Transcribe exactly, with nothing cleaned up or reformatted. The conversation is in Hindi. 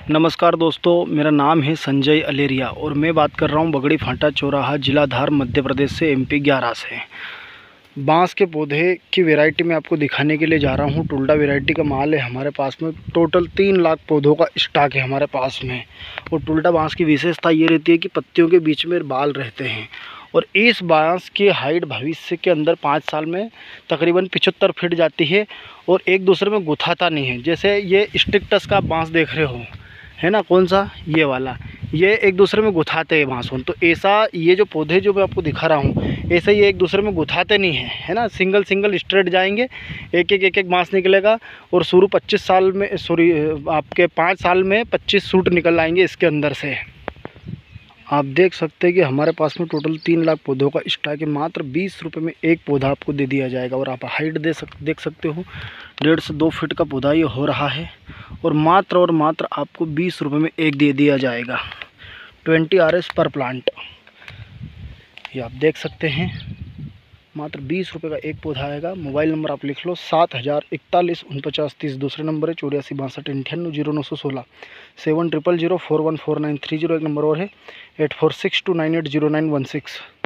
नमस्कार दोस्तों, मेरा नाम है संजय अलेरिया और मैं बात कर रहा हूं बगड़ी फांटा चौराहा जिला धार मध्य प्रदेश से एमपी ग्यारह से। बांस के पौधे की वैरायटी मैं आपको दिखाने के लिए जा रहा हूं। टुल्डा वैरायटी का माल है हमारे पास में। टोटल तीन लाख पौधों का स्टॉक है हमारे पास में। और टुल्डा बांस की विशेषता ये रहती है कि पत्तियों के बीच में बाल रहते हैं और इस बांस की हाइट भविष्य के अंदर पाँच साल में तकरीबन पचहत्तर फीट जाती है और एक दूसरे में गुथाता नहीं है। जैसे ये स्टिक्टस का बांस देख रहे हो, है ना, कौन सा, ये वाला, ये एक दूसरे में गुथाते हैं बांसों। तो ऐसा ये जो पौधे जो मैं आपको दिखा रहा हूँ, ऐसे ये एक दूसरे में गुथाते नहीं हैं, है ना। सिंगल सिंगल स्ट्रेट जाएंगे, एक एक एक एक बांस निकलेगा और शुरू पच्चीस साल में, सॉरी आपके पाँच साल में पच्चीस सूट निकल आएंगे इसके अंदर से। आप देख सकते हैं कि हमारे पास में टोटल तीन लाख पौधों का स्टॉक है। मात्र बीस रुपये में एक पौधा आपको दे दिया जाएगा। और आप हाइट दे सक देख सकते हो, डेढ़ से दो फीट का पौधा ये हो रहा है और मात्र और मात्र आपको बीस रुपये में एक दे दिया जाएगा। ट्वेंटी आर एस पर प्लांट, ये आप देख सकते हैं। मात्र बीस रुपये का एक पौधा आएगा। मोबाइल नंबर आप लिख लो, सात हज़ार इकतालीस उनपचास तीस। दूसरे नंबर है चौरासी बासठ अट्ठानवे जीरो नौ सौ सोलह। Seven triple zero four one four nine three zero. एक नंबर और है eight four six two nine eight zero nine one six.